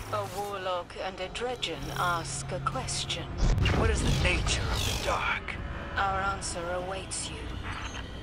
A Warlock and a Dredgen ask a question. What is the nature of the dark? Our answer awaits you.